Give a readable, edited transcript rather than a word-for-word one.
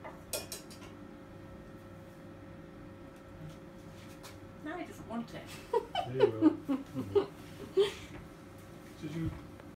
No, he doesn't want it. There you will. Did you